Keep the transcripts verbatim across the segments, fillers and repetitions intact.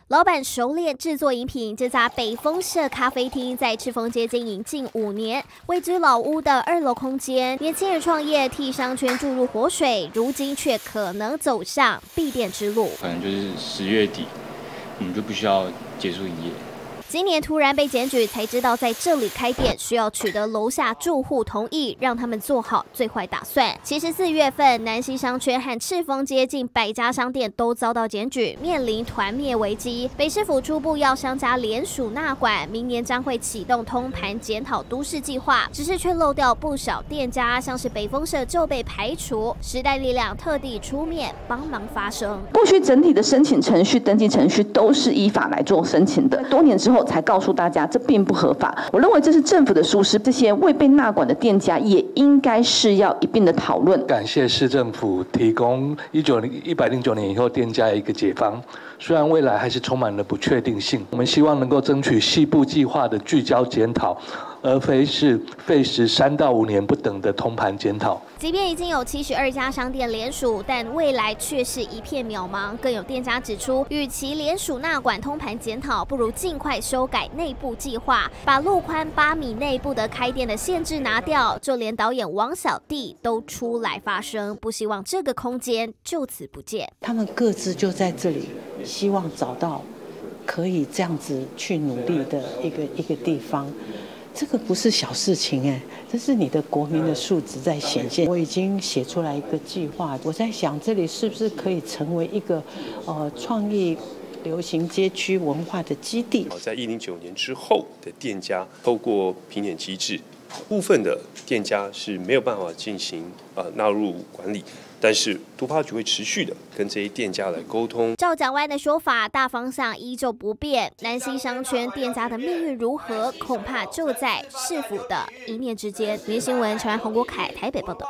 老板熟练制作饮品，这家北风社咖啡厅在赤峰街经营近五年，位居老屋的二楼空间，年轻人创业替商圈注入活水，如今却可能走上闭店之路。 可能就是十月底，我们就必须要结束营业。 今年突然被检举，才知道在这里开店需要取得楼下住户同意，让他们做好最坏打算。其实四月份，南西商圈和赤峰街近百家商店都遭到检举，面临团灭危机。北市府初步要商家联署纳管，明年将会启动通盘检讨都市计划，只是却漏掉不少店家，像是北风社就被排除。时代力量特地出面帮忙发声， 过去整体的申请程序、登记程序都是依法来做申请的，多年之后 才告诉大家，这并不合法。我认为这是政府的疏失，这些未被纳管的店家也应该是要一并的讨论。 感谢市政府提供一九零一百零九年以后店家一个解方，虽然未来还是充满了不确定性，我们希望能够争取细部计划的聚焦检讨，而非是费时三到五年不等的通盘检讨。 即便已经有七十二家商店联署，但未来却是一片渺茫。更有店家指出，与其联署纳管通盘检讨，不如尽快修改内部计划，把路宽八米内不得开店的限制拿掉。就连导演王小弟都出来发声，不希望这个空间就此不见。 他们各自就在这里，希望找到可以这样子去努力的一个一个地方。 这个不是小事情哎，这是你的国民的素质在显现。我已经写出来一个计划，我在想这里是不是可以成为一个呃创意流行街区文化的基地。 在一零九年之后的店家，透过评点机制，部分的店家是没有办法进行呃纳入管理。 但是都发局会持续的跟这些店家来沟通。 照蒋万的说法，大方向依旧不变。南西商圈店家的命运如何，恐怕就在市府的一念之间。民新闻陈洪国凯台北报道。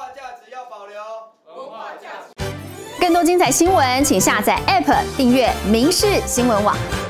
更多精彩新闻，请下载 A P P 订阅民视新闻网。